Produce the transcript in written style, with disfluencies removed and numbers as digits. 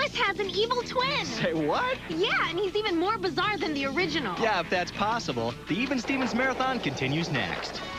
Chris has an evil twin. Say what? Yeah, and he's even more bizarre than the original. Yeah, if that's possible. The Even Stevens Marathon continues next.